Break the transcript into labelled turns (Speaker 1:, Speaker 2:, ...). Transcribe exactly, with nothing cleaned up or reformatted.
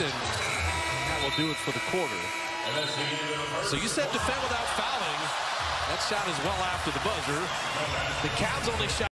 Speaker 1: and that will do it for the quarter. So you said defend without fouling. That shot is well after the buzzer. The Cavs only shot